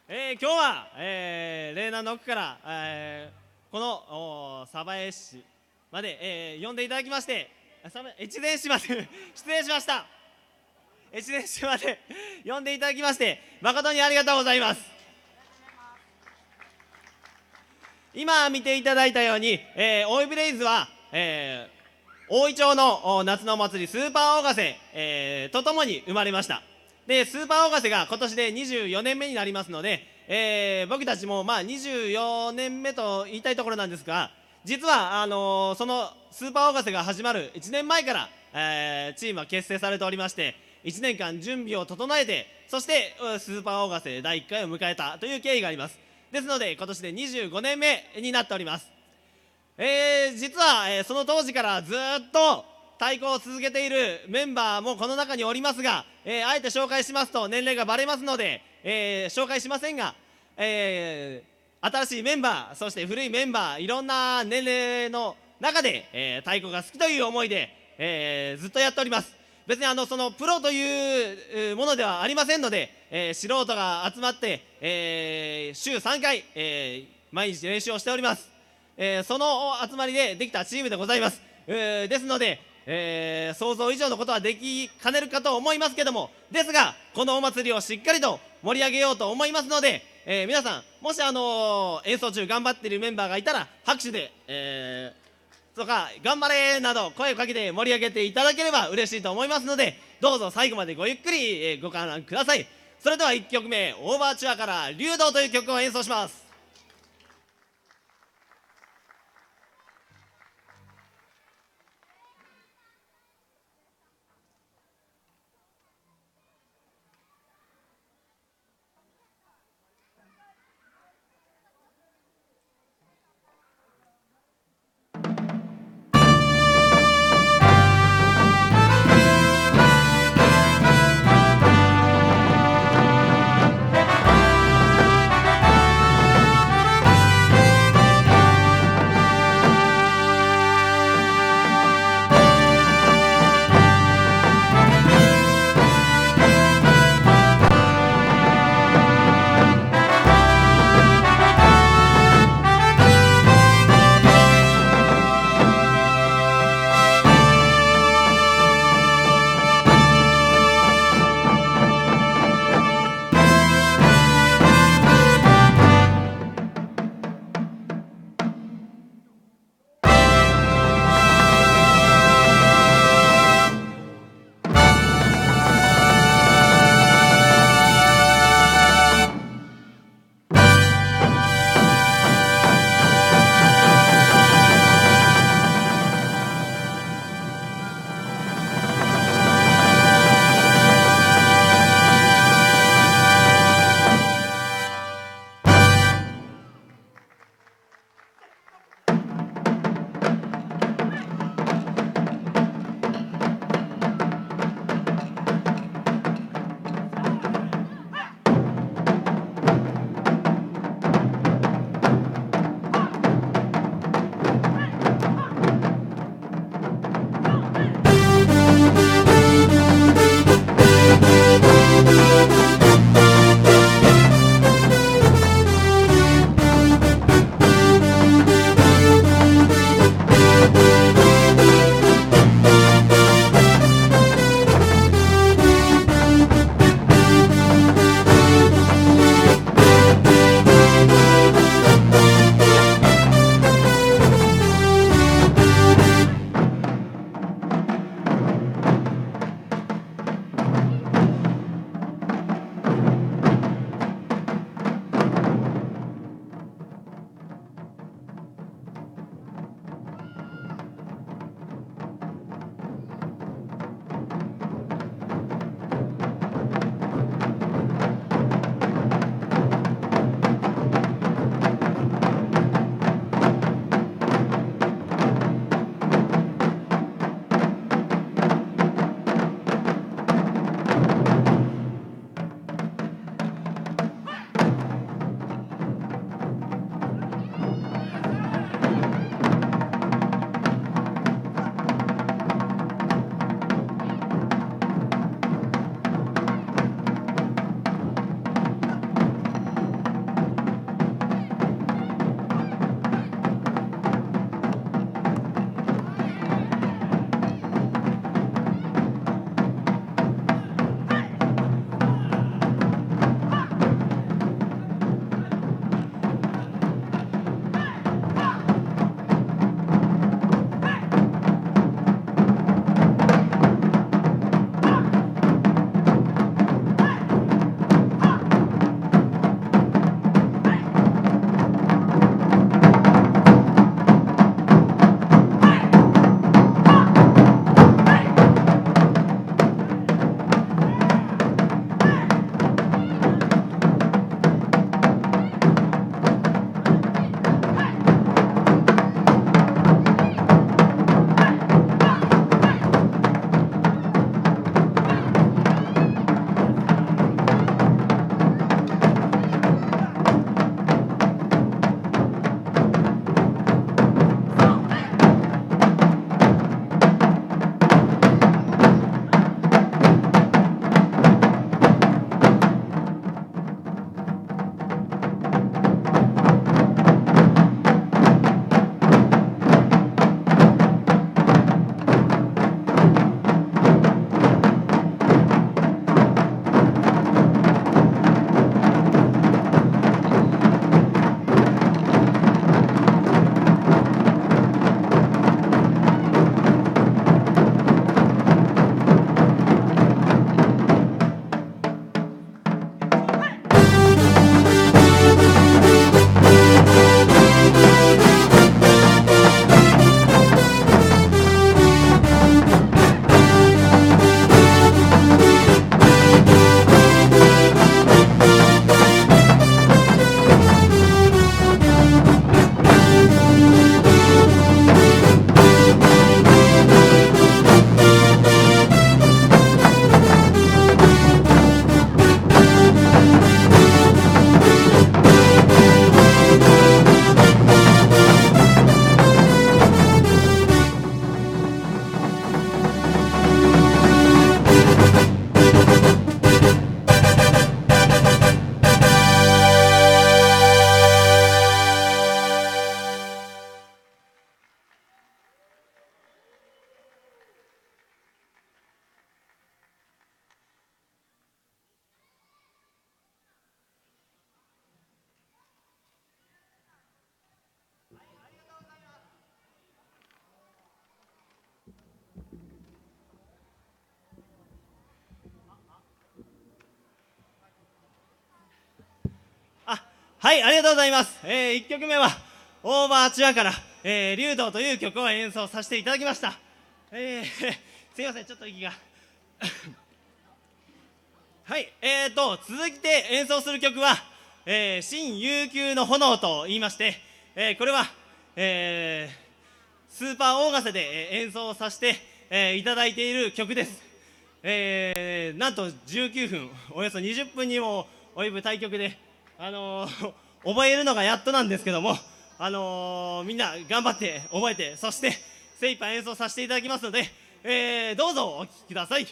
今日は、嶺南の奥から、この鯖江市まで、呼んでいただきまして越前市まで失礼しました。越前市まで呼んでいただきまして誠にありがとうございます。今見ていただいたように、大井ブレイズは、大井町の夏のお祭りスーパー大ヶ瀬、とともに生まれました。でスーパー大ヶ瀬が今年で24年目になりますので、僕たちも24年目と言いたいところなんですが、実はそのスーパー大ヶ瀬が始まる1年前から、チームは結成されておりまして、1年間準備を整えて、そしてスーパー大ヶ瀬第1回を迎えたという経緯があります。ですので今年で25年目になっております。実は、その当時からずっと太鼓を続けているメンバーもこの中におりますが、あえて紹介しますと年齢がバレますので、紹介しませんが、新しいメンバー、そして古いメンバー、いろんな年齢の中で、太鼓が好きという思いで、ずっとやっております。別にそのプロというものではありませんので、素人が集まって、週3回、毎日練習をしております。その集まりでできたチームでございます。ですので、想像以上のことはできかねるかと思いますけども、ですがこのお祭りをしっかりと盛り上げようと思いますので、皆さんもし演奏中頑張っているメンバーがいたら拍手で、とか頑張れなど声をかけて盛り上げていただければ嬉しいと思いますので、どうぞ最後までごゆっくり、ご観覧ください。それでは1曲目、オーバーチュアから竜道という曲を演奏します。 はい、ありがとうございます。1曲目はオーバーチュアから、竜道という曲を演奏させていただきました。すいません、ちょっと息がはい、続いて演奏する曲は、新悠久の炎と言いまして、これは、スーパーオーガセで、演奏させて、いただいている曲です。なんと19分、およそ20分にも及ぶ対局で、覚えるのがやっとなんですけども、みんな頑張って覚えて、そして精一杯演奏させていただきますので、どうぞお聴きください。 、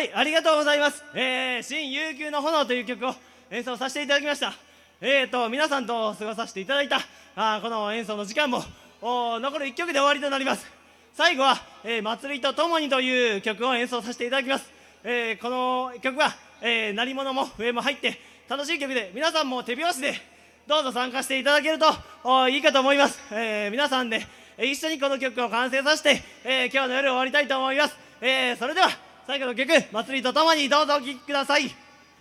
ありがとうございます。新悠久の炎という曲を演奏させていただきました。皆さんと過ごさせていただいたこの演奏の時間も残る1曲で終わりとなります。最後は、祭りとともにという曲を演奏させていただきます。この曲は、鳴り物も笛も入って楽しい曲で、皆さんも手拍子でどうぞ参加していただけるといいかと思います。皆さんで一緒にこの曲を完成させて、今日の夜終わりたいと思います。それでは最後の曲、祭りとともにどうぞお聴きください。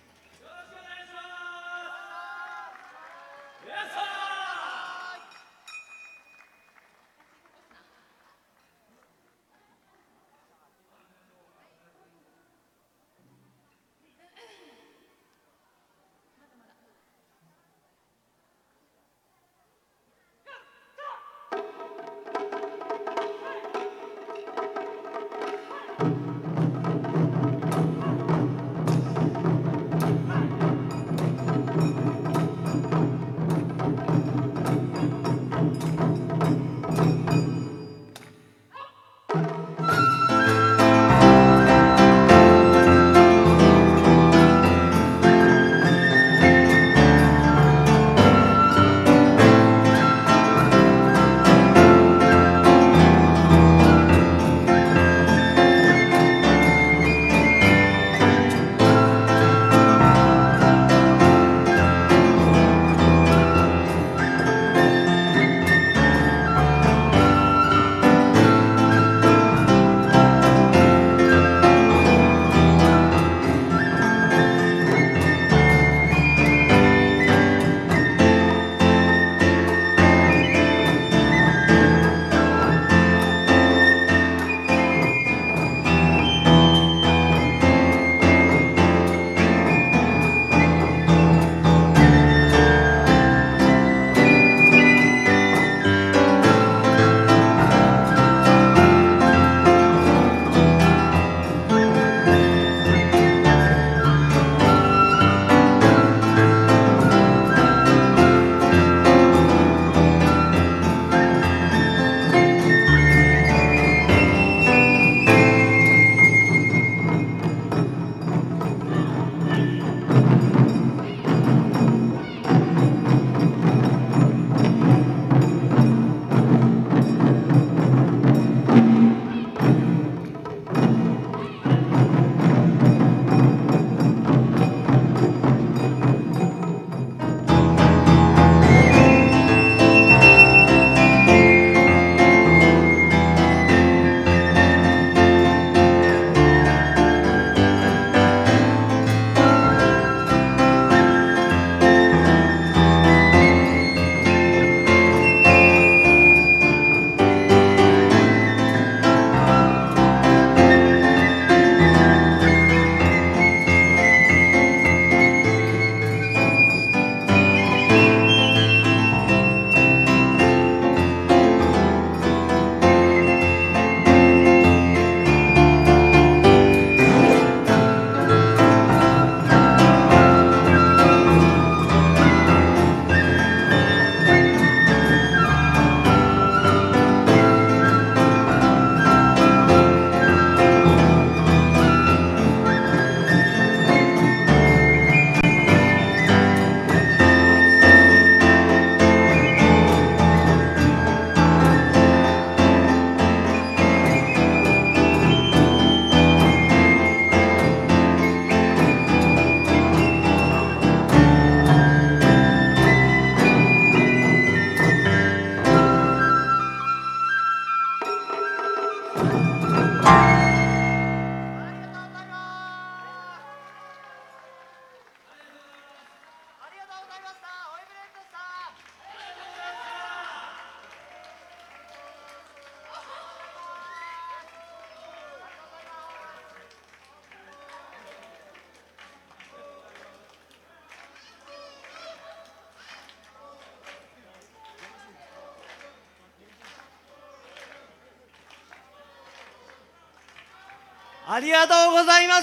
ありがとうございます。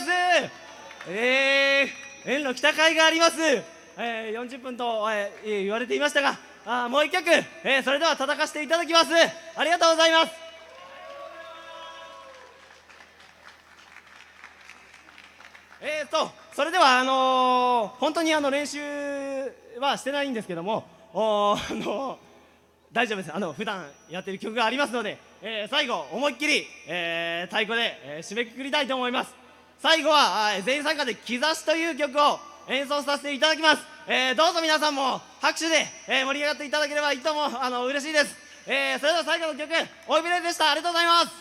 園の北会があります。40分と、言われていましたが、もう一曲、それでは叩かせていただきます。ありがとうございます。 それでは本当に練習はしてないんですけども、大丈夫です。普段やってる曲がありますので、最後思いっきり、太鼓で、締めくくりたいと思います。最後は全員参加で「兆し」という曲を演奏させていただきます。どうぞ皆さんも拍手で、盛り上がっていただければいいと嬉しいです。それでは最後の曲、オイブレイズでした。ありがとうございます。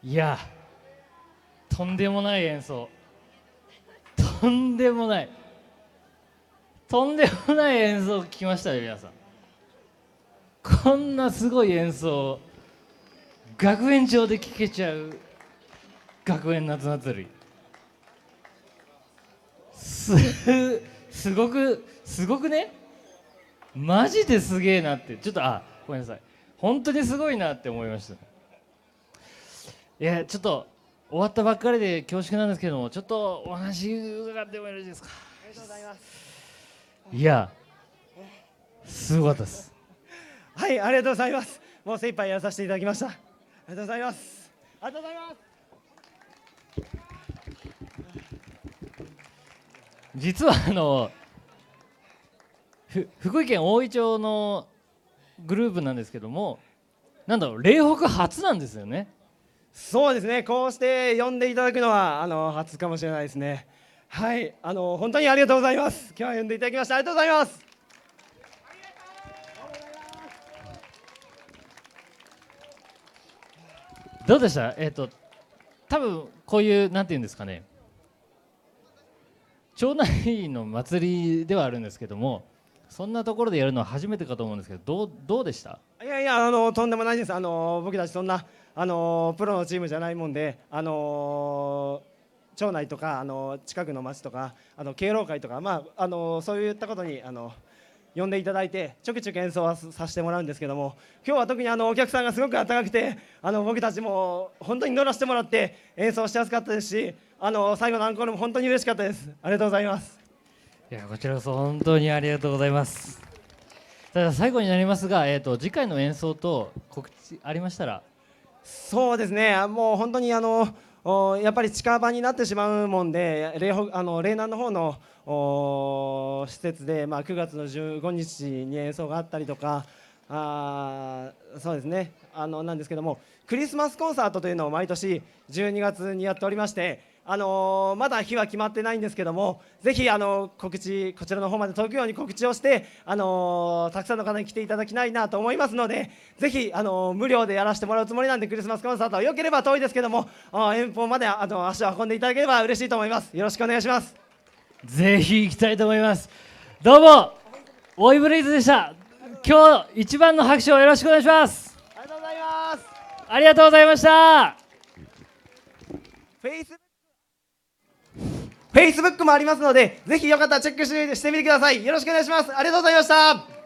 いや、とんでもない演奏、とんでもない演奏を聞きましたよ皆さん。こんなすごい演奏学園長で聴けちゃう学園夏祭り、すごくね、マジですげえなって、ちょっとごめんなさい、本当にすごいなって思いました。いや、ちょっと終わったばっかりで恐縮なんですけども、ちょっとお話伺ってもよろしいですか。 ありがとうございます。 いや、すごかったです。 はい、ありがとうございます。もう精一杯やらさせていただきました。ありがとうございます。ありがとうございます。 実は福井県大井町のグループなんですけども、なんだろう、嶺北初なんですよね。 そうですね、こうして呼んでいただくのは初かもしれないですね。はい、本当にありがとうございます。今日は呼んでいただきましてありがとうございます。 どうでした？多分こういうなんていうんですかね、町内の祭りではあるんですけども、そんなところでやるのは初めてかと思うんですけど、どうでした？ いやいや、とんでもないです。僕たちそんなプロのチームじゃないもんで、町内とか近くの町とか敬老会とか、そういったことに呼んでいただいてちょくちょく演奏はさせてもらうんですけども、今日は特にお客さんがすごく温かくて僕たちも本当に乗らせてもらって演奏しやすかったですし、最後のアンコールも本当に嬉しかったです。ありがとうございます。 いや、こちらこそ本当にありがとうございます。ただ最後になりますが、次回の演奏と告知ありましたら。 そうですね、もう本当にやっぱり近場になってしまうもんで、嶺南の方の施設で、9月の15日に演奏があったりとか、そうですね、なんですけども、クリスマスコンサートというのを毎年12月にやっておりまして、まだ日は決まってないんですけども、ぜひ告知、こちらの方まで届くように告知をして、たくさんの方に来ていただきたいなと思いますので、ぜひ無料でやらせてもらうつもりなんで、クリスマスコンサートはよければ遠いですけども遠方まで足を運んでいただければ嬉しいと思います。よろしくお願いします。 ぜひ行きたいと思います。どうもオイブレイズでした。今日一番の拍手をよろしくお願いします。 ありがとうございます。 ありがとうございました。 Facebook もありますので、ぜひよかったらチェックしてみてください。よろしくお願いします。ありがとうございました。